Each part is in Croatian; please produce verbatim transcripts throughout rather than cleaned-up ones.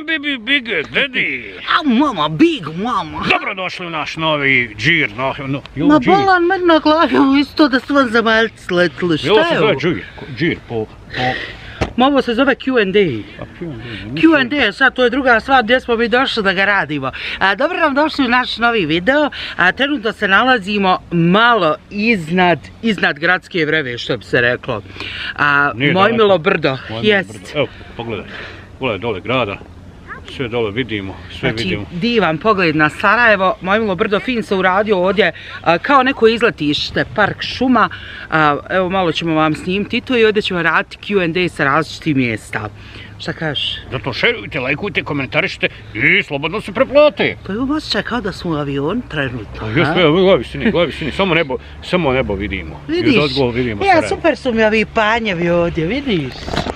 baby, big daddy. A mama, big mama. Dobrodošli u naš novi džir. No, no, Ma bolan meni na glavi isto da su vam zemaljci sletili. Šta je ovo? Ovo se zove džir, džir po... po... Ma ovo se zove Q and A. Q and A, sad to je druga stvar gdje smo mi došli da ga radimo. A, dobro nam došli u naš novi video. A, trenutno se nalazimo malo iznad, iznad gradske vreve, što bi se reklo. A, Mojmilo brdo. Jest. Evo, pogledaj. Pogledaj dole grada. Sve dole vidimo, sve znači, vidimo. Divan pogled na Sarajevo. Mojmilo brdo fin se uradio ovdje a, kao neko izletište, park šuma. A, evo malo ćemo vam snimiti to i ovdje ćemo raditi Q and A sa različitih mjesta. Šta kažeš? Zato šerujte, lajkujte, komentarišite i slobodno se preplate. Pa imamo osjećaj kao da smo u avion trenutno. Just, evo, glavi sini, glavi sini, samo nebo, samo nebo vidimo. Vidiš? I od odgovor vidimo Ja, Sarajevo. super su mi ovi panjevi ovdje, vidiš?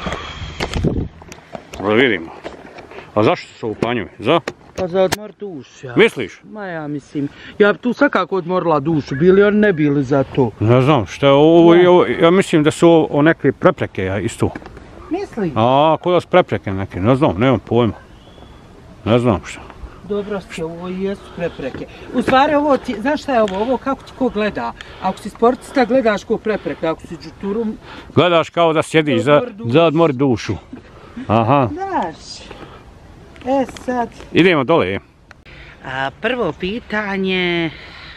Da vidimo. A zašto su ovo panjevi? Za? Pa za odmor dušu, ja. Misliš? Ma ja mislim, ja bi tu svakako odmorila dušu, bili oni ne bili za to. Ne znam, šta je ovo, ja, ovo, ja mislim da su ovo neke prepreke ja, isto. Misli? A, kod da su prepreke neke, ne znam, nemam pojma. Ne znam šta. Dobro si, ovo i jesu prepreke. U stvari ovo ti, znaš šta je ovo, ovo kako ti ko gleda? Ako si sportista gledaš ko prepreke, ako si džuturum... Gledaš kao da sjediš za, za odmor dušu. Aha. Znaš. E sad... Idemo dole. A, prvo pitanje...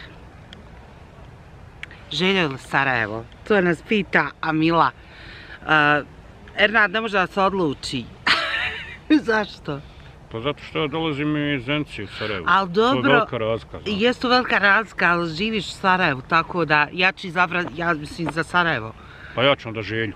Želja ili Sarajevo? To nas pita Amila. A, Ernad ne može da se odluči. Zašto? Pa zato što ja dolazim iz Zenice u Sarajevu. Ali dobro, to je velika razlika. Jest to velika razlika, ali živiš u Sarajevu, tako da ja ću izabrati, ja mislim za Sarajevo. Pa ja ću onda Želju.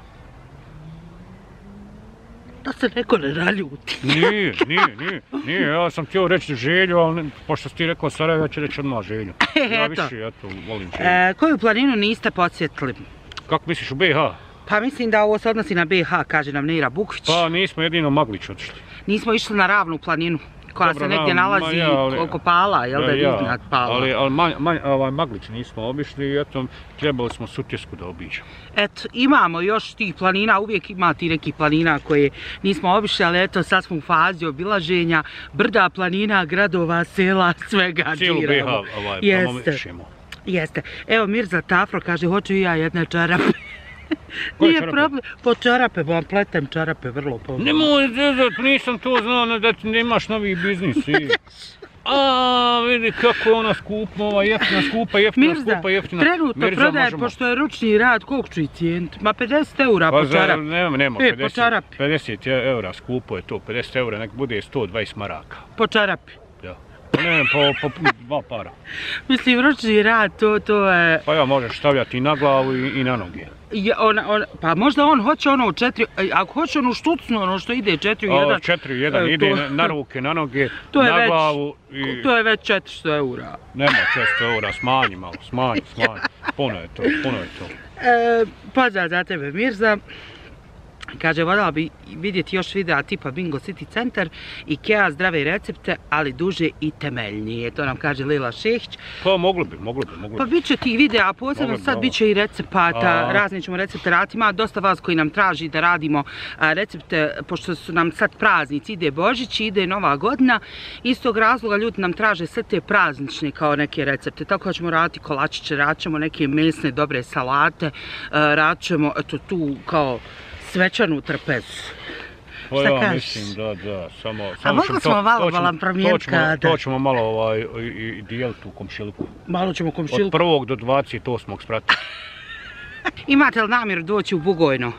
Da se neko ne naljuti. Nije, nije, nije, nije, ja sam htio reći Želju, ali ne, pošto si ti rekao Sarajevo, ja ću reći odmah Želju. Ja više, eto, volim Želju. E, koju planinu niste podsjetili? Kako misliš u B H? Pa mislim da ovo se odnosi na B H, kaže nam Nira Bukvić. Pa nismo jedino Maglić otišli. Nismo išli na Ravnu planinu, koja Dobro, se negdje na, nalazi ja, ali, oko Pala, jel da je ja, iznad Pala. Ali, ali ma, ma, ovaj, Maglić nismo obišli i eto, trebali smo Sutjesku da obiđemo. Eto, imamo još tih planina, uvijek ima ti nekih planina koje nismo obišli, ali eto, sad smo u fazi obilaženja, brda, planina, gradova, sela, svega diramo. Cijelu B H ovaj, promovišemo. Jeste. Evo, Mirza Tafro kaže, hoću i ja jedne čarape. Nije problem, po čarape, vam pletem čarape vrlo pomno. Nemoj zezat, nisam to znao da ti nemaš novi biznis. A, vidi kako je ona skupa, ova jeftina skupa, jeftina Mirza, skupa, jeftina. Trenutno Mirza, prodaje, možemo. Pošto je ručni rad, koliko ću i cijeniti? Ma pedeset eura pa po čarape. Nema, nema, e, pedeset, po čarape. pedeset eura skupo je to, pedeset eura, nek bude sto dvadeset maraka. Po čarape. Ja. Ne, po, po dva para. Mislim, ručni rad, to, to je... Pa ja možeš stavljati i na glavu i, i na noge. Je, on, on, pa možda on hoće ono u četiri, ako hoće ono štucno, ono što ide četiri u jedan... četiri u jedan, ide to, na, na ruke, na noge, to na već, glavu i... To je već četiristo eura. Nema četiristo eura, smanji malo, smanji, smanji. Puno je to, puno je to. E, pozdrav za tebe, Mirza. Kaže, voljela bi vidjeti još videa tipa Bingo City Centar, Ikea, zdrave recepte, ali duže i temeljnije. To nam kaže Lila Šehić. Pa mogli bi, mogli bi, mogli bi. Pa bit će tih videa, a posebno sad bit će i recepata, razne ćemo recepte raditi. Ima dosta vas koji nam traži da radimo recepte, pošto su nam sad praznici, ide Božić, ide Nova godina. Iz tog razloga ljudi nam traže sve te praznične kao neke recepte. Tako da ćemo raditi kolačiće, radit ćemo neke mesne dobre salate, radit ćemo eto tu kao svečanu trpezu. Pa ja mislim da, da, samo... A mogli smo malo valam promijeniti kada? To ćemo malo ovaj, i dijeliti u komšiluku. Malo ćemo komšiluku. Od prvog do dvadeset osmog sprata. Imate li namjeru doći u Bugojno?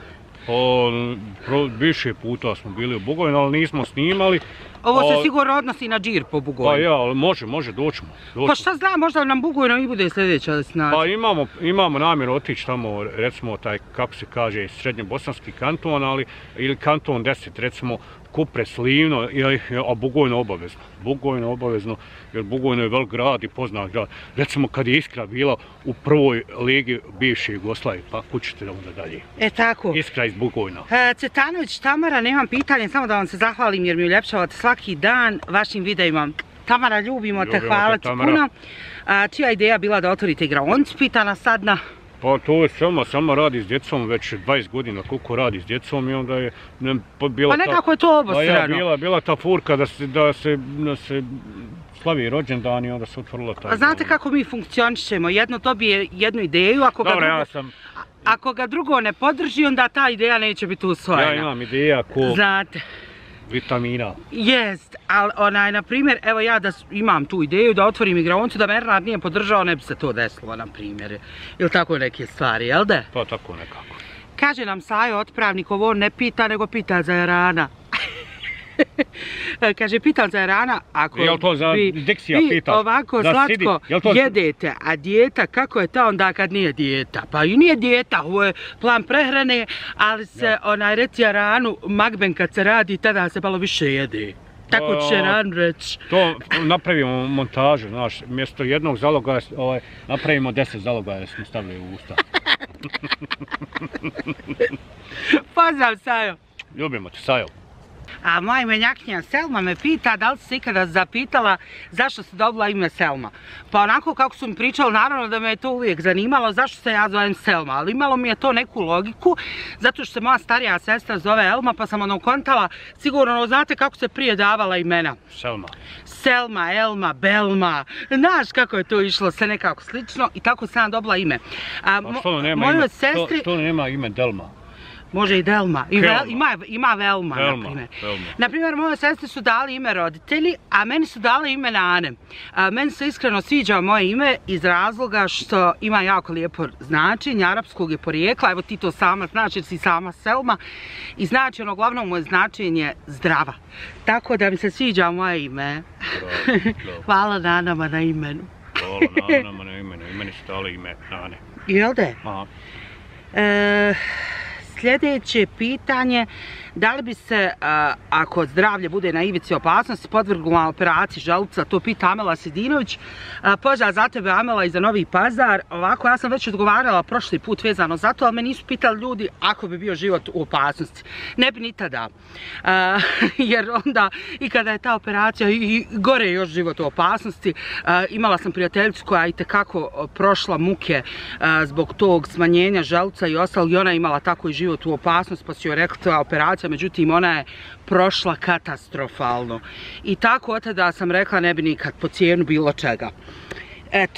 Pa, više puta smo bili u Bugojnu, ali nismo snimali. Ovo se sigurno odnosi na džir po Bugojnu. Pa ja, ali može, može, doćemo. Pa šta znam, možda nam Bugojno i bude sljedeća destinacija. Pa imamo, imamo namjeru otići tamo, recimo taj, kako se kaže, srednjobosanski kanton, ali, ili kanton deset, recimo Kupres, Livno, a Bugojno obavezno. Bugojno obavezno, jer Bugojno je velik grad i poznat grad. Recimo kad je Iskra bila u prvoj ligi bivše Jugoslavije, pa kućete onda dalje. E tako. Iskra iz Bugojna. E, Cetanović Tamara, nemam pitanje, samo da vam se zahvalim jer mi uljepšavate svaki dan vašim videima. Tamara, ljubimo te, hvala ti puno. A, čija ideja bila da otvorite igraonicu, pita nas Sadna. Pa to je Selma, Selma radi s djecom već dvadeset godina, koliko radi s djecom i onda je ne, bila pa nekako je to obostrano. Ja, bila, bila ta furka da se, da se, da se slavi rođendan i onda se otvorila taj... A znate kako mi funkcionišemo? Jedno dobije jednu ideju, ako ga, Dobre, drugo, ja sam... ako ga drugo ne podrži, onda ta ideja neće biti usvojena. Ja imam ideja ko... Znate. Vitamina. Jest, ali onaj, na primjer, evo ja da imam tu ideju da otvorim igraonicu, da me Ernad nije podržao, ne bi se to desilo, na primjer. Ili tako neke stvari, jel da? Pa tako nekako. Kaže nam Sajo otpravnik, ovo ne pita, nego pita za Jarana. Kaže, pitam za Jarana, ako jel to za vi, diksija vi pitaš? ovako slatko jedete, a dijeta, kako je to onda kad nije dijeta? Pa i nije dijeta, ovo je plan prehrane, ali se, ja. onaj, reci Jaranu, magben kad se radi, tada se malo više jede. Tako će Jaran reći. To napravimo montažu, znaš, mjesto jednog zalogaja, ovaj, napravimo deset zalogaja da smo stavili u usta. Pozdrav, Sajo. Ljubimo te, Sajo. A moja menjakinja Selma me pita da li si se ikada zapitala zašto se dobila ime Selma. Pa onako kako su mi pričali, naravno da me je to uvijek zanimalo zašto se ja zovem Selma, ali imalo mi je to neku logiku, zato što se moja starija sestra zove Elma, pa sam ono kontala, sigurno znate kako se prije davala imena. Selma. Selma, Elma, Belma, znaš kako je to išlo, sve nekako slično i tako sam dobila ime. A, a što nema mojoj ime, sestri... što nema ime Delma? Može i Delma. I vel, ima, ima Velma, Velma, na primjer. Velma. Na primjer, moje sestre su dali ime roditelji, a meni su dali ime Nane. A, meni se iskreno sviđa moje ime iz razloga što ima jako lijepo značenje, arapskog je porijekla, evo ti to sama znaš jer si sama Selma. I znači ono glavno moje značenje zdrava. Tako da mi se sviđa moje ime. Bravo, bravo. Hvala Nanama na imenu. Hvala Nanama na imenu, imeni su dali ime Nane. Jel de? Aha. E, Sljedeće pitanje, da li bi se, a, ako zdravlje bude na ivici opasnosti, podvrgla operaciji želuca, to pita Amela Sidinović. A, pozdrav za tebe, Amela, i za Novi Pazar. Ovako, ja sam već odgovarala prošli put vezano za to, ali me nisu pitali ljudi ako bi bio život u opasnosti. Ne bi ni tada. A, jer onda, i kada je ta operacija, i, i gore je još život u opasnosti, a, imala sam prijateljicu koja je itekako prošla muke a, zbog tog smanjenja želuca i ostalo, i ona je imala tako i život u opasnosti, pa su joj rekli ta operacija, međutim ona je prošla katastrofalno. I tako od tada sam rekla ne bi nikad po cijenu bilo čega. Eto,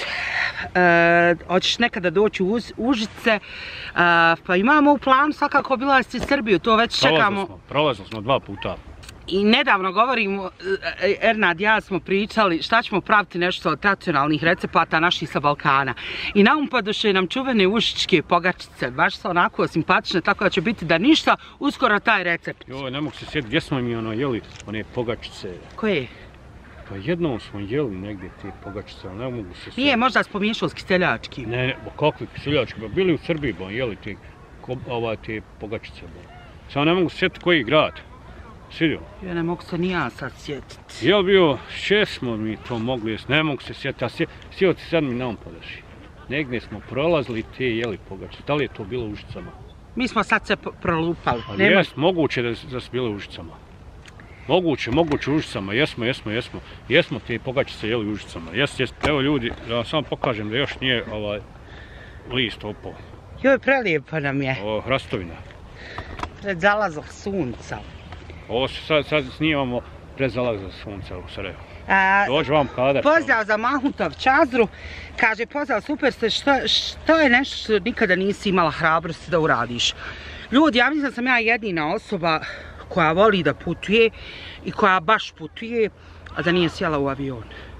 e, hoćeš nekada doći u Uz, Užice, e, pa imamo u planu svakako obilaziti Srbiju, to već čekamo. Prolazili smo, prolazili smo dva puta. I nedavno govorimo, Ernad i ja smo pričali šta ćemo praviti nešto od tradicionalnih recepata naših sa Balkana. I na um padoše nam čuvene ušičke pogačice, baš su onako simpatične, tako da će biti da ništa, uskoro taj recept. Joj, ne mogu se sjetiti, gdje smo mi ono jeli one pogačice? Koje? Pa jednom smo jeli negdje te pogačice, ali ne mogu se sjetiti. Nije, možda spomiješao s kiseljački. Ne, ne, kakvi kiseljački, ba bili u Srbiji, ba jeli te, ovaj, te pogačice. Ba. Samo ne mogu se sjetiti koji grad. Svidio? Ja ne mogu se ni ja sad sjetiti. Jel bio, še smo mi to mogli jesti, ne mogu se sjetiti, a sjeo ti sad mi na um podaši. Negdje smo prolazili te jeli pogačice, da li je to bilo u Užicama? Mi smo sad se prolupali. Ali Nema... jest, moguće da, da su bile u Užicama. Moguće, moguće u Užicama, jesmo, jesmo, jesmo. Jesmo te pogačice jeli u Užicama, jes, jes. Evo ljudi, da vam samo pokažem da još nije ovaj list opao. Joj, prelijepo nam je. Ovo, hrastovina. Pred zalazak sunca. Ovo se sad, sad snimamo pred zalazak sunca u Sarajevu. A, Dođu vam kadar. Pozdrav za Mahmutov Čazru. Kaže, pozdrav, super ste, što, što je nešto što nikada nisi imala hrabrosti da uradiš? Ljudi, ja mislim da sam ja jedina osoba koja voli da putuje i koja baš putuje, a da nije sjela u avion.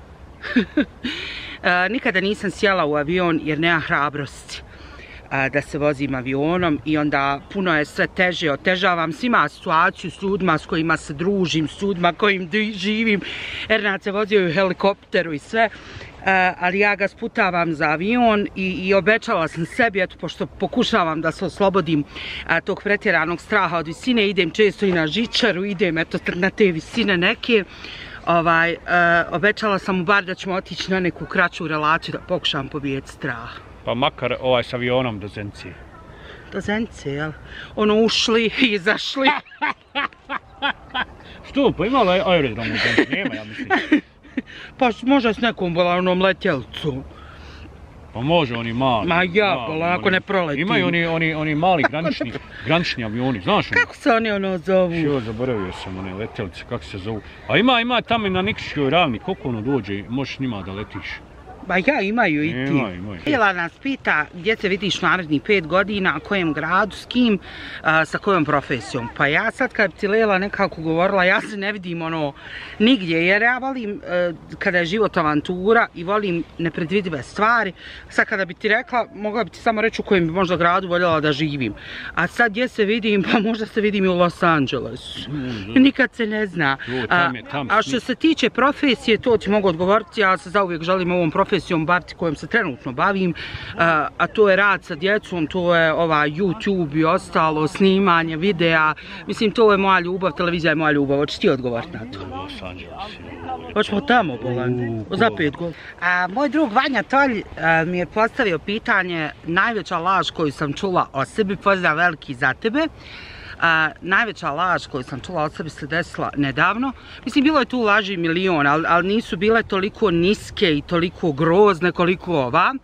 e, nikada nisam sjela u avion jer nema hrabrosti da se vozim avionom i onda puno je sve teže, otežavam svima situaciju s ljudima s kojima se družim, s ljudima kojim živim. Ernad se vozio u helikopteru i sve, ali ja ga sputavam za avion i, i obećala sam sebi, eto, pošto pokušavam da se oslobodim tog pretjeranog straha od visine, idem često i na žičaru, idem eto na te visine neke. Ovaj, uh, obećala sam mu bar da ćemo otići na neku kraću relaciju da pokušam pobijeti strah. Pa makar ovaj s avionom do Zenice. Do Zenice, jel? Ono ušli i izašli. Što? Pa imala aerodrom u Zenici? Nema, ja mislim. Pa možda s nekom balanom letjelicom. Pa može oni mali. Ma ja, polako ne proleti. Imaju oni, oni, oni mali granični, granični avioni, znaš ono? Kako se oni ono zovu? Što, zaboravio sam one letelice, kako se zovu. A ima, ima tamo i na Nikšićkoj ravni, koliko ono dođe, možeš njima da letiš. Ba ja, imaju i ti. Imaju, imaju. Lijela nas pita gdje se vidiš narednih pet godina, kojem gradu, s kim, a, sa kojom profesijom. Pa ja sad kad ti Lijela nekako govorila, ja se ne vidim ono nigdje, jer ja volim a, kada je život avantura i volim nepredvidive stvari. Sad kada bi ti rekla, mogla bi ti samo reći u kojem bi možda gradu voljela da živim. A sad gdje se vidim, pa možda se vidim i u Los Angelesu. Mm, Nikad se ne zna. Jo, tam je, tam a, a što se tiče profesije, to ti mogu odgovoriti, ja se zauvijek želim ovom profesijom bar kojom se trenutno bavim, a, a to je rad sa djecom, to je ova YouTube i ostalo, snimanje videa, mislim to je moja ljubav, televizija je moja ljubav, hoćeš ti odgovoriti na to? Los Angeles. Hoćemo tamo, bolan, za pet godina. Moj drug Vanja Tolj a, mi je postavio pitanje, najveća laž koju sam čula o sebi, pozdrav veliki za tebe. A, najveća laž koju sam čula od sebi se desila nedavno. Mislim, bilo je tu laži milion, ali, ali nisu bile toliko niske i toliko grozne koliko ova.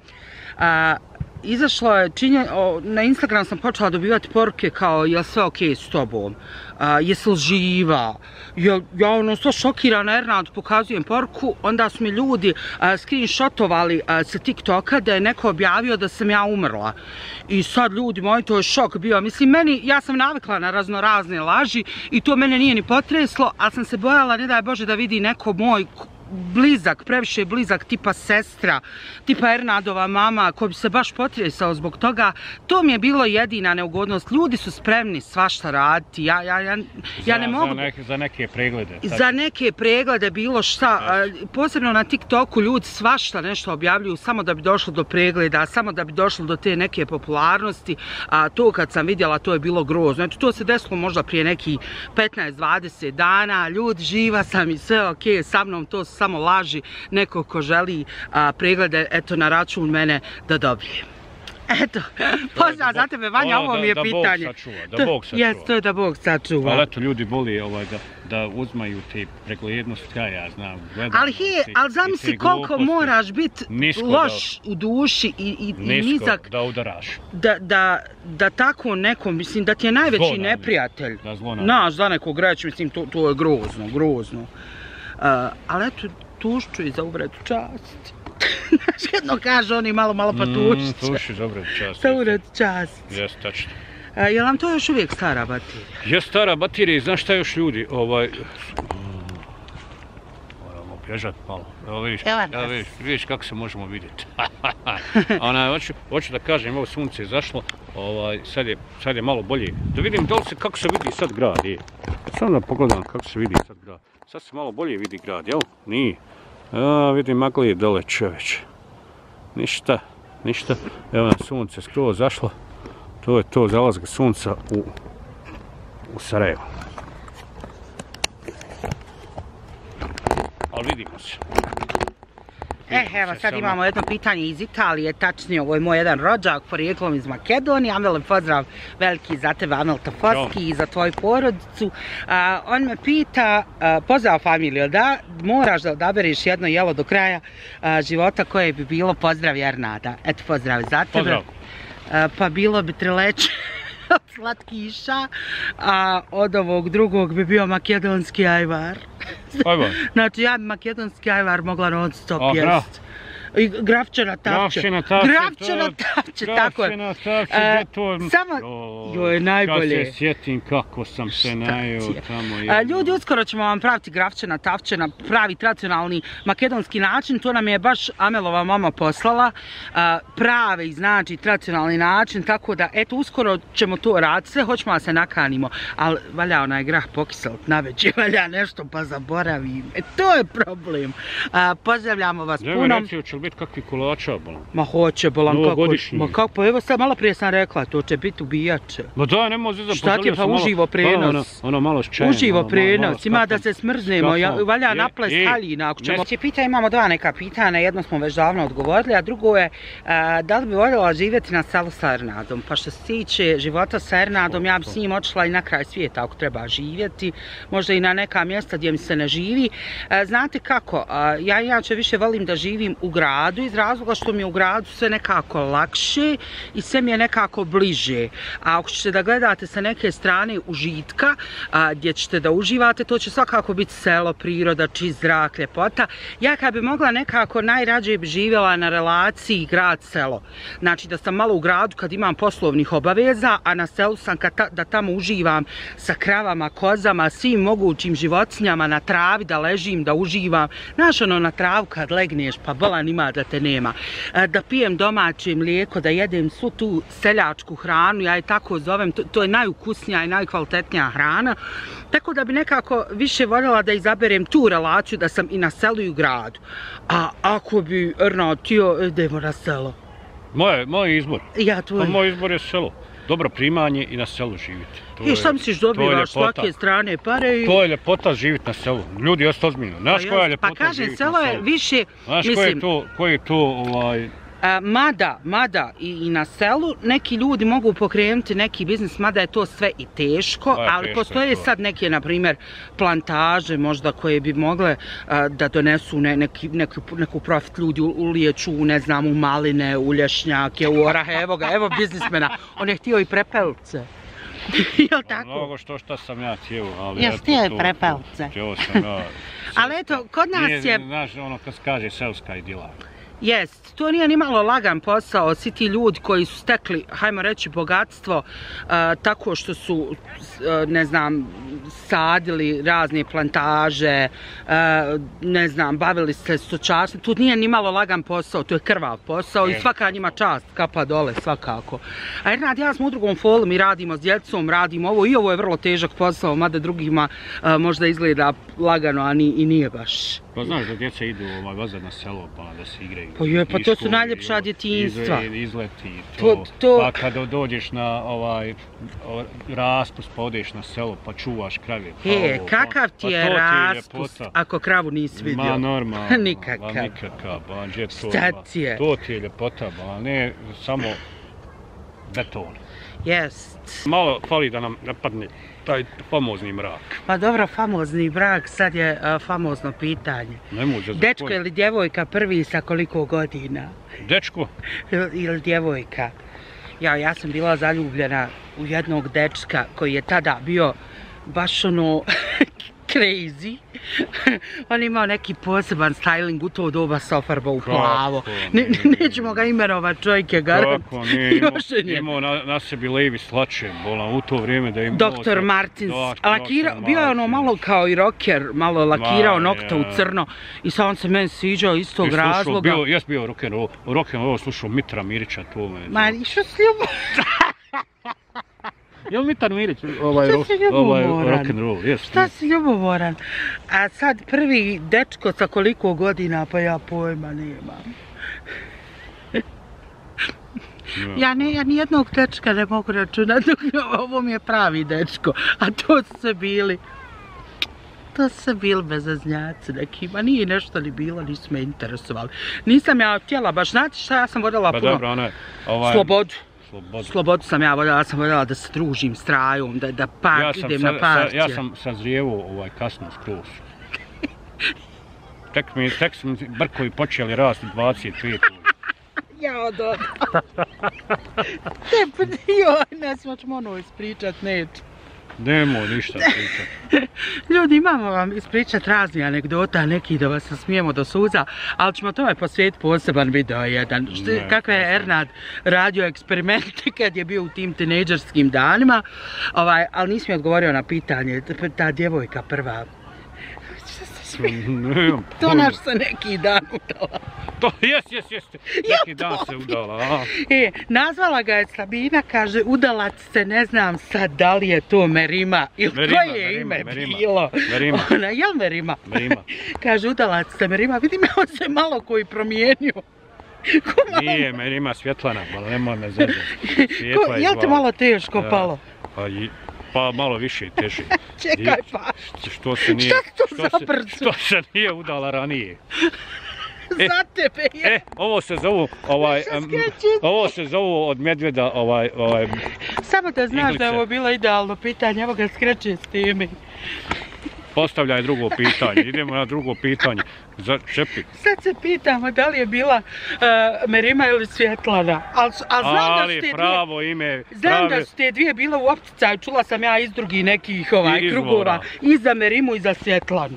A, izašlo je činje, o, na Instagram sam počela dobivati poruke kao je sve ok s tobom, a, jesi li živa, ja, ja ono sve šokirana Ernad pokazujem poruku, onda su mi ljudi a, screenshotovali a, sa TikToka da je neko objavio da sam ja umrla. I sad ljudi moji, to je šok bio, mislim meni, ja sam navikla na razno razne laži i to mene nije ni potreslo, ali sam se bojala, ne daj Bože da vidi neko moj blizak, previše blizak, tipa sestra, tipa Ernadova mama, ko bi se baš potresao zbog toga. To mi je bilo jedina neugodnost. Ljudi su spremni svašta raditi. Ja, ja, ja, ja ne za, mogu... Za neke, za neke preglede. Tako. Za neke preglede, bilo šta. Yes. Posebno na TikToku ljudi svašta nešto objavljuju samo da bi došlo do pregleda, samo da bi došlo do te neke popularnosti. A to kad sam vidjela, to je bilo grozno. Znači, to se desilo možda prije neki petnaest dvadeset dana. Ljudi, živa sam i sve ok, sa mnom to samo laži, neko ko želi a, preglede, eto, na račun mene da dobije. Eto, pozdrav za tebe, Vanja, ovo mi je da, pitanje. Da Bog sačuva, da Bog sačuva. Jes, to je da Bog sačuva. Ali eto, ljudi voli ovaj, da, da uzmaju te preglednosti, ja, ja znam. Gledam, ali he, ali zamisli koliko moraš biti loš da, u duši i, i, i nizak. da udaraš. Da, da, da tako nekom, mislim, da ti je najveći zlo neprijatelj. Da zlo nam. Naš, za nekog reći, mislim, to, to je grozno, grozno. Uh, ali eto, tušću i za uvredu časti. Znaš, jedno kaže oni malo, malo pa tušće. Mm, tušću za uvredu časti. Za uvredu časti. Jes, tačno. Uh, je li nam to još uvijek stara baterija? Jes, stara baterija, znaš šta još ljudi, ovaj... Moramo bježati malo. Evo vidiš, evo vidiš, vidiš kako se možemo vidjeti. Ona, hoću, hoću da kažem, ovo sunce je zašlo, ovaj, sad, je, sad je malo bolje. Da vidim da li se, kako se vidi sad grad, je. Samo da pogledam kako se vidi sad grad. Sad se malo bolje vidi grad, jel? Nije. A, vidim magli je dole čovječ. Ništa, ništa. Evo nam sunce skroz zašlo. To je to zalazak sunca u, u Sarajevo. Ali vidimo se. E, evo sad imamo jedno pitanje iz Italije, tačnije ovo je moj jedan rođak porijeklom iz Makedonije. Amele, pozdrav veliki za tebe, Amel Tafoski, i za tvoju porodicu. A, on me pita, a, pozdrav familiju, da moraš da odabereš jedno jelo do kraja a, života koje bi bilo pozdrav Ernada. Eto, pozdrav za tebe. Pozdrav. A, pa bilo bi trileće od slatkiša, a od ovog drugog bi bio makedonski ajvar. Ajvar? Znači ja bi makedonski ajvar mogla non stop oh, jest. I grafčana tavče. Grafčana tavče. Grafčana tavče, tako je. Grafčana tavče, gdje to... Samo, joj, najbolje. Kad se sjetim kako sam se najeo tamo. A, ljudi, uskoro ćemo vam praviti grafčana tavče na pravi tradicionalni makedonski način. To nam je baš Amelova mama poslala. A, prave, znači, tradicionalni način. Tako da, eto, uskoro ćemo to raditi. Sve hoćemo da se nakanimo. Ali, valja onaj grah pokiselt na već. Valja nešto pa zaboravim. E, to je problem. A, pozdravljamo vas puno. Biti kakvi kolača, bolan. Ma hoće, bolan, kako, ma kako, pa evo sad malo prije sam rekla, to će biti ubijače. Ma da, ne može za šta ti je, pa uživo prenos. Ono, ono malo s čajem. Uživo malo, prenos, malo, ima da se smrznemo, ja, valja naples haljina, ako ćemo. Će pita, imamo dva neka pitanja, jedno smo već davno odgovorili, a drugo je, a, da li bi voljela živjeti na selu sa Ernadom? Pa što se tiče života sa Ernadom, ja bi s njim otišla i na kraj svijeta ako treba živjeti, možda i na neka mjesta gdje mi se ne živi. A, znate kako, a, ja inače više volim da živim u gradu. gradu iz razloga što mi je u gradu sve nekako lakše i sve mi je nekako bliže. A ako ćete da gledate sa neke strane užitka, a, gdje ćete da uživate, to će svakako biti selo, priroda, čist zrak, ljepota. Ja kad bi mogla nekako najrađe bi živjela na relaciji grad-selo. Znači da sam malo u gradu kad imam poslovnih obaveza, a na selu sam kad ta, da tamo uživam sa kravama, kozama, svim mogućim životinjama na travi, da ležim, da uživam. Znaš ono na travu kad legneš pa bolan ima da te nema. Da pijem domaće mlijeko, da jedem svu tu seljačku hranu, ja je tako zovem, to, to je najukusnija i najkvalitetnija hrana. Tako da bi nekako više voljela da izaberem tu relaciju da sam i na selu i u gradu. A ako bi Ernad tio, idemo na selo. Moj, moj izbor. Ja tvoj. Pa moj izbor je selo. Dobro primanje i na selu živjeti. I šta misliš, dobivaš svake strane pare i... To je ljepota živjeti na selu. Ljudi, jeste ozbiljno. Znaš koja je ljepota pa kažem, živjeti na selu? Pa kažem, selo je više... Znaš mislim, koji je to, koji je to ovaj... A, mada, mada i, i na selu neki ljudi mogu pokrenuti neki biznis, mada je to sve i teško, je ali teško postoje sad neke, na primjer, plantaže možda koje bi mogle a, da donesu ne, neki, neku, neku profit ljudi ulijeću, ne znam, u maline, u lješnjake, u orahe, evo ga, evo biznismena, on je htio i prepelce. Jel' tako? Mnogo što šta sam ja cijel, ali... Jel' htio i prepelce? Htio sam ja... Ali eto, kod nas je... Znaš, ono kad se kaže selska idila. Jest, to nije ni malo lagan posao, svi ti ljudi koji su stekli, hajmo reći, bogatstvo uh, tako što su, uh, ne znam, sadili razne plantaže, uh, ne znam, bavili se stočarstvom, tu nije ni malo lagan posao, to je krvav posao i svaka njima čast, kapa dole, svakako. A Ernad, ja smo u drugom folu, mi radimo s djecom, radimo ovo i ovo je vrlo težak posao, mada drugima uh, možda izgleda lagano, a ni, i nije baš. Pa znaš da djeca idu ovaj, vozat na selo pa da se igraju. Pa je, pa to su najljepša djetinjstva. Izleti, to, to, to... pa kada dođeš na ovaj raspust pa odeš na selo pa čuvaš krave. Pa e, ovo, kakav pa, ti je pa raspust ako kravu nisi vidio? Ma normalno. Nikakav. Ma nikakav, ba, dje to. Šta ti je? To ti je ljepota, ba, ne samo beton. Jest. Malo fali da nam napadne taj famozni mrak. Pa dobro, famozni mrak, sad je uh, famozno pitanje. Ne može Dečko ili djevojka prvi sa koliko godina? Dečko? Ili, ili djevojka? Ja, ja sam bila zaljubljena u jednog dečka koji je tada bio baš ono crazy. On imao neki poseban styling, u to doba se ofarbao u plavo. Ne, ne, nećemo ga imenovati, čovjek garant. Kako nije, imao, imao na, na sebi Levi Slače, bola u to vrijeme da im... doktor Martins. Lakira, bio je ono malo kao i rocker, malo lakirao Ma, nokta ja. u crno i sad on se meni sviđao iz tog slušao, razloga. Bio, jes bio rock'n'roll, rock'n'roll slušao Mitra Mirića, to me... Ma, i što si ljubav? Jel Mitar Mirić ovaj, ovaj rock'n'roll, jes? Šta si ljubomoran? A sad prvi dečko sa koliko godina, pa ja pojma nemam. Ja, ne, ja nijednog dečka ne mogu računati, ovo mi je pravi dečko, a to su se bili... To su se bili bezaznjaci nekima, nije nešto ni bilo, nisu me interesovali. Nisam ja htjela baš, znate šta, ja sam voljela puno... Dobro, ono je, ovaj... Slobodu. Slobodu. Slobodu sam ja voljela, ja sam voljela da se družim s trajom, da, da pa, ja idem sa, na partije. Ja sam sazrijevo ovaj, kasno skroz. Tek, mi, tek sam brkovi počeli rasti dvadeset pet. Ja odod. Te joj, ne smačemo ono ispričat, neću. Nemo ništa pričat. Ljudi, imamo vam ispričat razni anegdota, neki da vas smijemo do suza, ali ćemo tome posvijetiti poseban video jedan. Ne, Kakve je Ernad radio eksperimente kad je bio u tim tinejdžerskim danima, ovaj, ali nisi mi odgovorio na pitanje, ta djevojka prva. To naš se neki dan udala. To, jes, jes, jes, neki dan se udala. A. E, nazvala ga je Sabina, kaže, udalac se, ne znam sad da li je to Merima, ili koje je ime Merima, bilo. Merima. Ona, jel Merima? Merima. Kaže, udalac se Merima, vidim, on se malo koji promijenio. Nije, Merima Svjetlana, ali nemoj me zezati. Jel te malo teško palo? Pa i... Pa malo više i teže. Čekaj pa. Što se nije, Šta to za brzo? Što se nije udala ranije. E, za tebe je. E, ovo se zovu, ovaj, um, ovo se zovu od medvjeda, ovaj, ovaj... Samo da znaš iglice. Da je ovo bilo idealno pitanje, evo ga skreće s teme. postavljaj drugo pitanje. Idemo na drugo pitanje. Začepi. Sad se pitamo da li je bila uh, Merima ili Svjetlana. Al, a znam Ali da ste pravo dvije, ime... Znam prave... da ste dvije bile u opticaju, čula sam ja iz drugih nekih ovaj, krugova. I za Merimu i za Svjetlanu.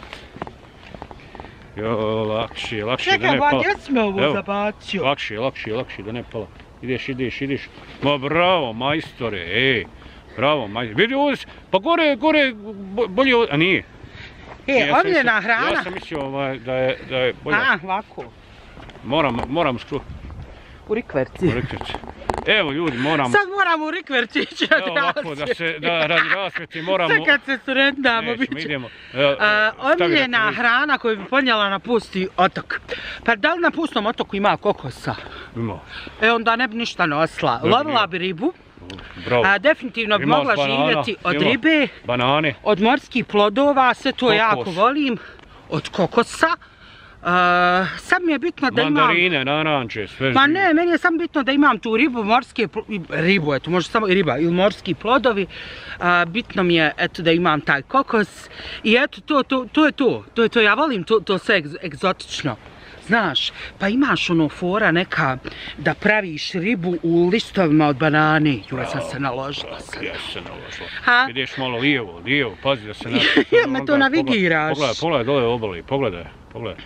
Jo, lakše, lakše da ne Čekaj, pala. ba, gdje si me ovo zabacio? Lakše, lakše, lakše da ne pala. Ideš, ideš, ideš. Ma bravo, majstore, ej. Bravo, majstore. Vidi ovdje, pa gore, gore, bolje ovdje, a nije. E, omljena hrana. Ja sam mislio ovaj, da je, da je bolje. A, ovako. Moram, moram skru... U rikverci. U rikverci. Evo ljudi, moramo... Sad moramo u rikverci ići radi rasvjeti. Evo ovako, da se, da radi rasvjeti moramo... Sad kad se surendamo, bit će. Idemo. Omljena hrana koju bi ponijela na pusti otok. Pa da li na pustom otoku ima kokosa? Ima. E, onda ne bi ništa nosila. Lovila bi ribu. A, definitivno bi mogla živjeti od ribe, banane, od morskih plodova, sve to kokos. Jako volim, od kokosa. Uh, sad mi je bitno da imam... Mandarine, naranče, sve Ma ne, meni je samo bitno da imam tu ribu, morske... Ribu, eto, može samo i riba, ili morski plodovi. Uh, bitno mi je, eto, da imam taj kokos. I eto, to, to, to je to. To je to, ja volim to, to sve egzotično. Znaš, pa imaš ono fora neka da praviš ribu u listovima od banane. Joj, sam se naložila sad. Ja se naložila. Ideš malo lijevo, lijevo, pazi da se... Ja me to navigiraš. Pogledaj, pogledaj dole obali, pogledaj, pogledaj.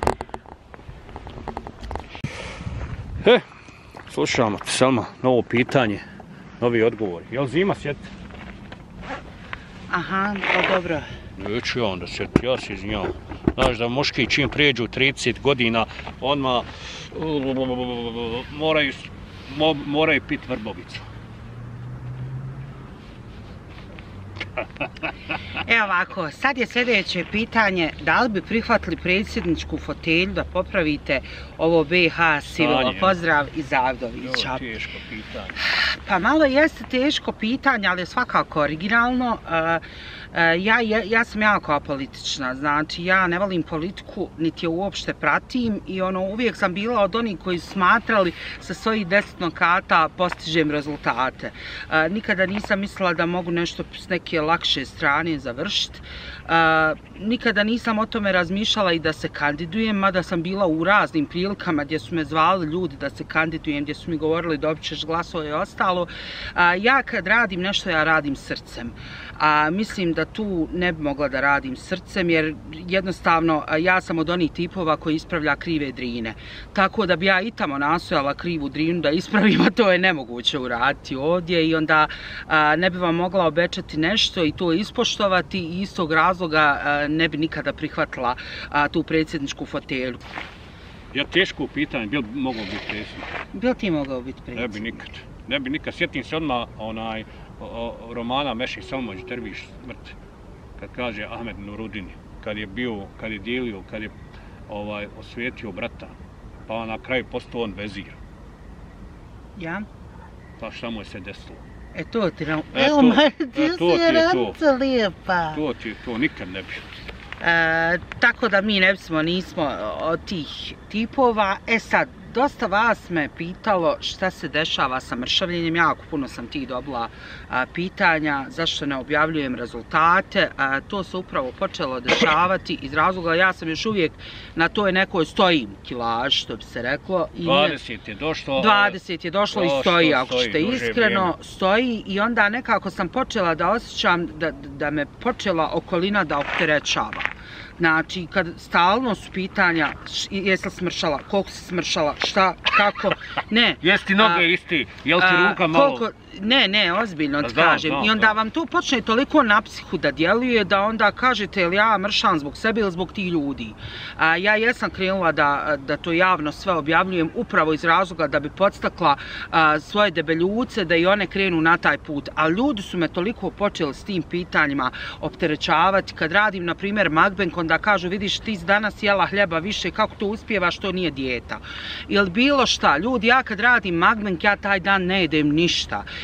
E, slušamo ti Selma, novo pitanje, novi odgovor. Jel zima sjeti? Aha, pa dobro. Neću ja onda sjeti, ja se izvinjam. Znaš da muški čim prijeđu trideset godina, odmah moraju, moraju pit vrbovicu. Evo ovako, sad je sljedeće pitanje, da li bi prihvatili predsjedničku fotelju da popravite ovo B H sivilo? Pozdrav iz Avdovića. Jo, teško pitanje. Pa malo jeste teško pitanje, ali je svakako originalno. Ja, ja, ja sam jako apolitična, znači ja ne volim politiku, niti je uopšte pratim i ono, uvijek sam bila od onih koji su smatrali sa svojih deset nokata postižem rezultate. Nikada nisam mislila da mogu nešto s neke lakše strane završiti. Nikada nisam o tome razmišljala i da se kandidujem, mada sam bila u raznim prilikama gdje su me zvali ljudi da se kandidujem, gdje su mi govorili dobit ćeš glasove i ostalo. Ja kad radim nešto, ja radim srcem. A mislim da tu ne bi mogla da radim srcem jer jednostavno ja sam od onih tipova koji ispravlja krive drine. Tako da bi ja i tamo nastojala krivu drinu da ispravim, a to je nemoguće uraditi ovdje i onda a, ne bi vam mogla obećati nešto i to ispoštovati i iz tog razloga a, ne bi nikada prihvatila a, tu predsjedničku fotelju. Ja teško pitanje, bil bi mogao biti predsjednik? Bil ti mogao biti predsjednik? Ne bi nikad. Ne bi nikad. Sjetim se odmah onaj o, o, romana Meši Selmović Derviš smrt. Kad kaže Ahmed Nurudini, kad je bio, kad je dijelio, kad je ovaj, osvijetio brata, pa na kraju postao on vezir. Ja? Pa šta mu je se desilo? E to ti nam... E, Evo, ma, ti e, to si ranca lijepa. To ti to nikad ne bi. E, tako da mi ne bismo, nismo od tih tipova. E sad, dosta vas me pitalo šta se dešava sa mršavljenjem, jako puno sam tih dobila a, pitanja, zašto ne objavljujem rezultate, a, to se upravo počelo dešavati iz razloga, ja sam još uvijek na toj nekoj stojim kilaž, što bi se reklo. I dvadeset je došlo. dvadeset je došlo i stoji, ako ćete iskreno, stoji i onda nekako sam počela da osjećam da, da me počela okolina da opterećava. Znači, kad stalno su pitanja, jesi li smršala, koliko si smršala, šta, kako, ne. Jesi ti noge a, isti, jel ti ruka malo? Koliko, ne, ne, ozbiljno ti kažem. Znam, I onda znam. vam to počne toliko na psihu da djeluje da onda kažete ili ja mršam zbog sebe ili zbog tih ljudi. A, ja jesam krenula da, da to javno sve objavljujem upravo iz razloga da bi podstakla a, svoje debeljuce da i one krenu na taj put. A ljudi su me toliko počeli s tim pitanjima opterećavati. Kad radim, na primjer, mukbang, onda kažu, vidiš, ti danas jela hljeba više, kako to uspijevaš, to nije dijeta. Ili bilo šta. Ljudi, ja kad radim mukbang, ja taj dan ne jedem ništa.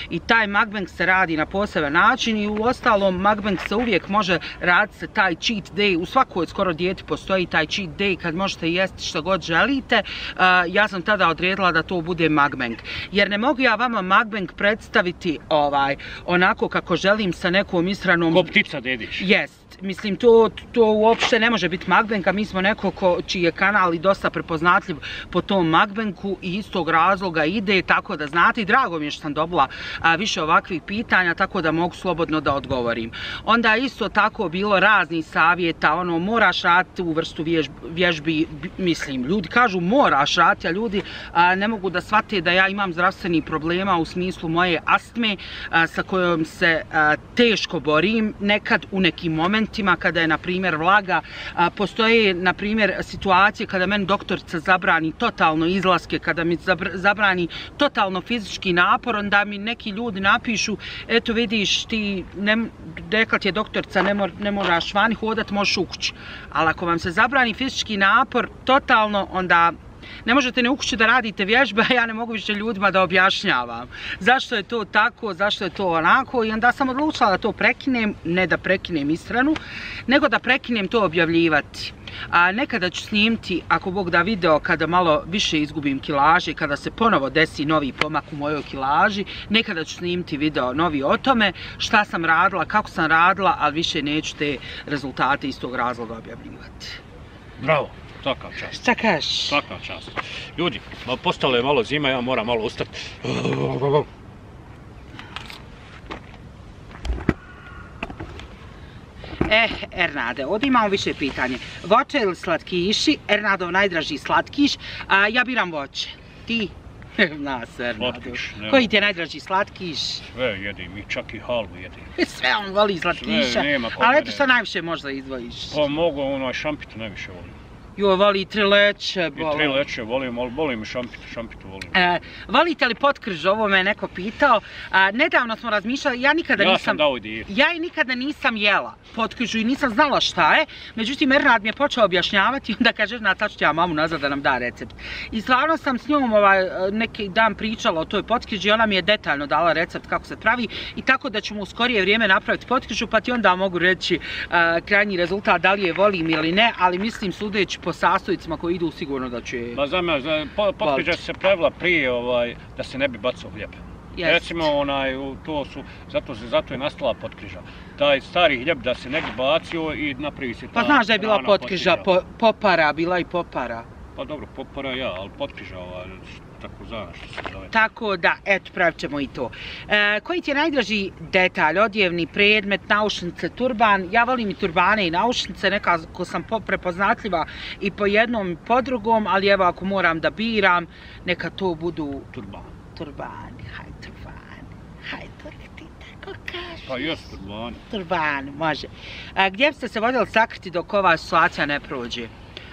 i taj mukbang se radi na poseban način i u ostalom mukbang se uvijek može raditi se taj cheat day, u svakoj skoro dijeti postoji taj cheat day kad možete jesti što god želite. Uh, ja sam tada odredila da to bude mukbang, jer ne mogu ja vama mukbang predstaviti ovaj, onako kako želim sa nekom ishranom... Ko ptica da jediš. Jest. Mislim, to, to uopšte ne može biti mukbang, a mi smo neko ko, čiji je kanal i dosta prepoznatljiv po tom mukbangu i istog razloga ide, tako da znate i drago mi je što sam dobila a, više ovakvih pitanja, tako da mogu slobodno da odgovorim. Onda je isto tako bilo raznih savjeta, ono, moraš raditi u vrstu vježbi, vježbi, mislim, ljudi kažu moraš raditi, a ljudi a, ne mogu da shvate da ja imam zdravstvenih problema u smislu moje astme a, sa kojom se a, teško borim, nekad u nekim momentima kada je, na primjer, vlaga. A, postoje, na primjer, situacije kada meni doktorica zabrani totalno izlaske, kada mi zabrani totalno fizički napor, onda mi neki ljudi napišu, eto vidiš ti, ne, rekla ti je doktorica, ne, mor, ne moraš vani hodati, možeš u kući. Ali ako vam se zabrani fizički napor totalno, onda ne možete ne u kući da radite vježbe, a ja ne mogu više ljudima da objašnjavam zašto je to tako, zašto je to onako, i onda sam odlučila da to prekinem, ne da prekinem ishranu, nego da prekinem to objavljivati. A nekada ću snimiti, ako Bog da, video kada malo više izgubim kilaže, kada se ponovo desi novi pomak u mojoj kilaži, nekada ću snimiti video novi o tome šta sam radila, kako sam radila, ali više neću te rezultate iz tog razloga objavljivati. Bravo! Svaka čast. Šta kažeš? Svaka čast. Ljudi, postalo je malo zima, ja moram malo ustati. Eh, Ernade, ovdje imamo više pitanje. Voće ili slatkiši? Ernadov najdraži slatkiš. A, ja biram voće. Ti? Nas, Ernado. Koji ti je najdraži slatkiš? Sve jedim, i čak i halvu jedim. Sve on voli slatkiša. Ali eto što najviše možda izdvojiš? Pa mogu onaj šampitu najviše volim. Jo, voli i trileće. I trileće volim, ali volim i šampitu, šampitu volim. E, volite li potkriž? Ovo me neko pitao. A, nedavno smo razmišljali, ja nikada ja nisam... sam dao dijetu. Ja i nikada nisam jela potkrižu i nisam znala šta je. Međutim, Ernad mi je počeo objašnjavati i onda kaže, Ernad, sad ću ja mamu nazad da nam da recept. I stvarno sam s njom ovaj, neki dan pričala o toj potkriži i ona mi je detaljno dala recept kako se pravi i tako da ćemo u skorije vrijeme napraviti potkrižu, pa ti onda mogu reći a, krajnji rezultat, da li je volim ili ne, ali mislim, sudeći po sastojicima koji idu, sigurno da će... Ma za me, potkriža se pravila prije ovaj, da se ne bi bacao hljeb. Yes. Recimo, onaj, to su, zato, zato je nastala potkriža. Taj stari hljeb da se ne bi bacio i napravi se ta... Pa znaš da je bila potkriža, po, popara, bila i popara. Pa dobro, popara ja, ali potkriža ovaj, tako zna što se zove. Tako da, eto, pravit ćemo i to. E, koji ti je najdraži detalj, odjevni predmet, naušnice, turban? Ja volim i turbane i naušnice, nekako sam prepoznatljiva i po jednom i po drugom, ali evo ako moram da biram, neka to budu... Turban. Turbani, haj turbani, haj turbani, tako kažeš. Pa jes turbani. Turbani, može. A, gdje biste se voljeli sakriti dok ova situacija ne prođe?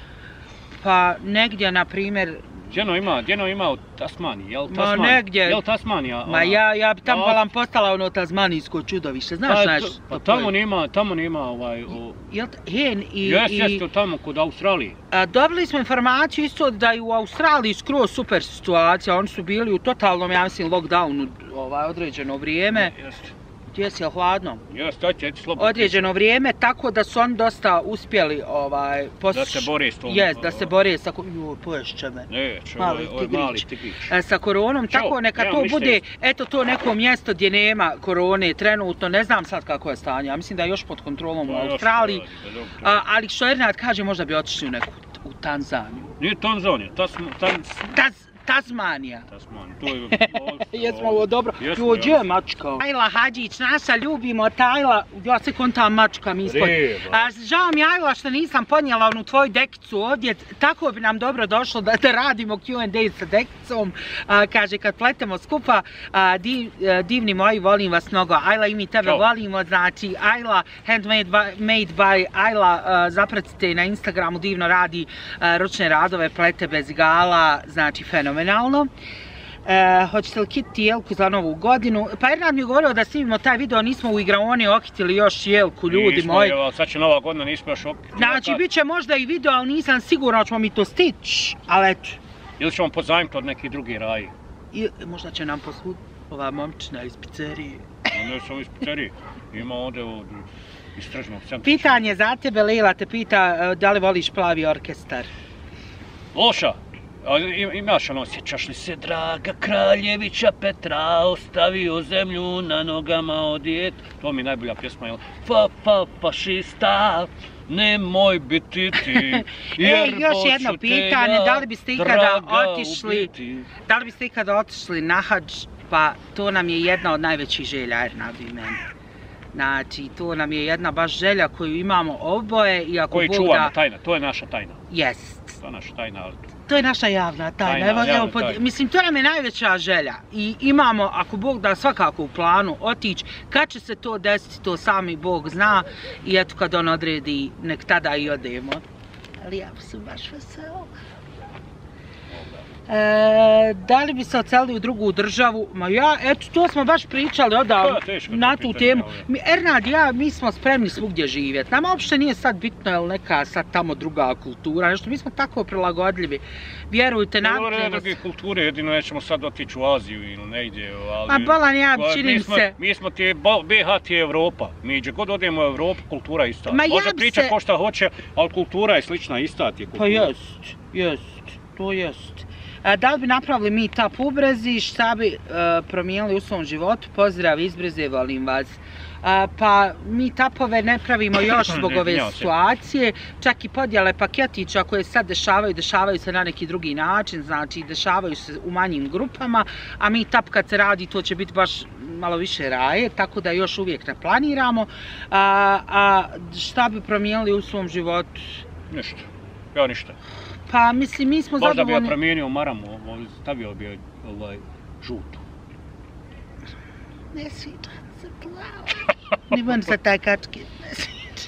Pa negdje, na primjer... Djeno ima, djeno ima u Tasmaniji, jel Tasmanija? Ma negdje... Jel Tasmanija? Ma ja, ja bi tamo vam postala ono tasmanijsko čudovište, znaš naš... Pa tamo nema, tamo nema ovaj... Jel, hen i... Jes, jes, to tamo kod Australije. Dobili smo informaciju isto da je u Australiji skroz super situacija, oni su bili u totalnom, ja mislim, lockdownu ovaj, određeno vrijeme. Jeste. Jesi, jel hladno? Jes, to će ti slobodno. Određeno vrijeme, tako da su oni dosta uspjeli ovaj... Postiš... Da se bore s tom... Jes, da se bore sa... Joj, poješće me. Ne, čo, mali ovo je mali tigrić. Sa koronom, Čo, tako neka to bude, eto to neko mjesto gdje nema korone trenutno, ne znam sad kako je stanje, ja mislim da je još pod kontrolom u Australiji, a, ali što Ernad kaže, možda bi otišli u neku, u Tanzaniju. Nije Tanzanija, Tasmanija. Tasmanija. Tasmanija, to je... Jesmo ovo dobro. Jo, gdje je mačka? Ajla Hadžić, naša ljubimo Tajla, ja se konta mačka mi ispod. Žao mi Ajla što nisam podnijela onu tvoju dekicu ovdje, tako bi nam dobro došlo da, da radimo Q and A sa dekicom. A, kaže, kad pletemo skupa, a, div, a, divni moji, volim vas mnogo. Ajla i mi tebe Čau. volimo, znači Ajla, handmade by, made by Ajla, a, zapratite na Instagramu, divno radi a, ručne radove, plete bez igala, znači fenomenalno. Fenomenalno. E, hoćete li kititi jelku za novu godinu? Pa Ernad mi je govorio da snimimo taj video, nismo u igraoni okitili još jelku, ljudi nismo, moji. Nismo, sad će nova godina, nismo još okitili. Znači, bit će možda i video, ali nisam sigurno ćemo mi to stići, ali eto. Ili ćemo pozajmiti od neki drugi raji. I, možda će nam posuditi. ova momčina iz pizzerije. Ne samo iz pizzerije, ima ovdje od istražnog centra. Pitanje za tebe, Lila te pita da li voliš Plavi orkestar? Loša! Imaš ono, sjećaš li se draga Kraljevića Petra, ostavio zemlju na nogama odjet. To mi je najbolja pjesma, jel? Fa, fa, fašista, nemoj biti ti, jer e, još jedno pitanje, da li biste ikada otišli, da li biste ikada otišli na hadž, pa to nam je jedna od najvećih želja, Ernadu i meni. Znači, to nam je jedna baš želja koju imamo oboje i ako Bog da... Koji čuvamo tajna, to je naša tajna. Jest. To je naša tajna, ali... To je naša javna tajna. tajna, Evo, javna evo, pod... tajna. Mislim, to nam je najveća želja. I imamo, ako Bog da, svakako u planu otići. Kad će se to desiti, to sami Bog zna. I eto, kad on odredi, nek tada i odemo. Ali ja sam baš vesela. E, da li bi se odselili u drugu državu? Ma ja, eto, to smo baš pričali odavno na tu temu. Mi, Ernad, ja, mi smo spremni svugdje živjeti. Nama uopšte nije sad bitno je li neka sad tamo druga kultura, nešto, mi smo tako prilagodljivi. Vjerujte, nam treba... treba... druge kulture, jedino nećemo sad otići u Aziju ili negdje, ali... Ma bolan, ja, činim se... Mi smo ti, B H ti je Evropa. Mi gdje god odemo u Evropu, kultura je ista. Ma Može ja pričati se... ko šta hoće, ali kultura je slična, ista ti je kultura. Pa jest, jest, to jest. Da li bi napravili mi tap u Brezi, šta bi uh, promijenili u svom životu? Pozdrav iz Breze, volim vas. Uh, pa mi tapove ne pravimo još zbog ove situacije, čak i podjele paketića koje sad dešavaju, dešavaju se na neki drugi način, znači dešavaju se u manjim grupama, a mi tap kad se radi to će biti baš malo više raje, tako da još uvijek ne planiramo. A, a šta bi promijenili u svom životu? Ništa, ja ništa. Pa mislim, mi smo zadovoljni... Možda bi ja promijenio maramu, stavio bi ovaj žutu. Ne sviđa se plavo. Niman se taj kačket ne sviđa.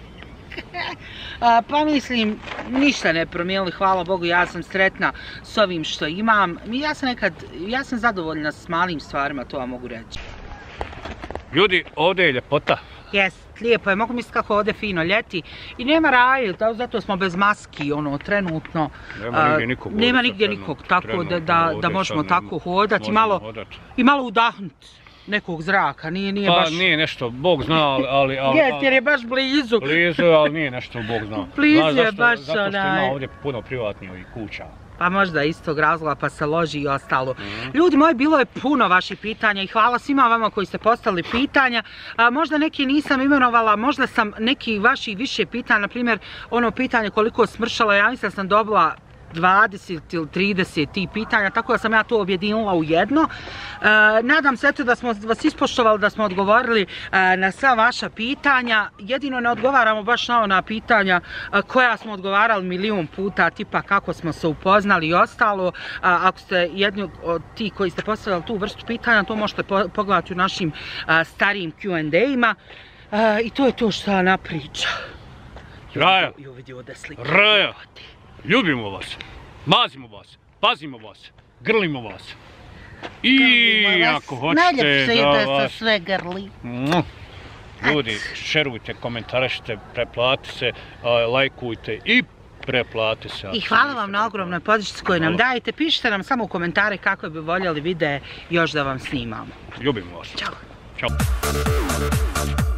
Pa mislim, ništa ne promijenili, hvala Bogu, ja sam sretna s ovim što imam. Ja sam nekad, ja sam zadovoljna s malim stvarima, to vam mogu reći. Ljudi, ovdje je ljepota. Jest, lijepo je, mogu misliti kako ovdje fino ljeti i nema raje, zato smo bez maski, ono, trenutno. Nema nigdje nikog. Nema nigdje nikog, tako da, da, da možemo tako hodati i malo, i malo udahnuti nekog zraka, nije, nije pa, baš... Pa nije nešto, Bog zna, ali... ali, ali Jest, jer je baš blizu. Blizu, ali nije nešto, Bog zna. Blizu Znaš, je zašto, baš zato što onaj... ima ovdje puno privatnih ovih kuća. Pa možda istog razloga pa se loži i ostalo. Mm-hmm. Ljudi moji, bilo je puno vaših pitanja i hvala svima vama koji ste postavili pitanja. A, možda neki nisam imenovala, možda sam neki vaših više pitanja, na primjer ono pitanje koliko smršala, ja mislim da sam dobila dvadeset ili trideset tih pitanja, tako da sam ja to objedinila u jedno. E, nadam se eto da smo vas ispoštovali, da smo odgovorili e, na sva vaša pitanja. Jedino ne odgovaramo baš na ona pitanja e, koja smo odgovarali milijun puta, tipa kako smo se upoznali i ostalo. E, ako ste jedni od ti koji ste postavili tu vrstu pitanja, to možete po pogledati u našim e, starijim Q and A-ima. E, I to je to što ona priča. Raja, slika. Raja. Ljubimo vas, mazimo vas, pazimo vas, grlimo vas. I ako hoćete da vas... se sve grli. Ljudi, šerujte, komentarišite, preplatite se, lajkujte i preplatite se. I hvala vam na ogromnoj podršci koju nam dajete. Pišite nam samo u komentare kako bi voljeli videe još da vam snimamo. Ljubimo vas. Ćao. Ćao.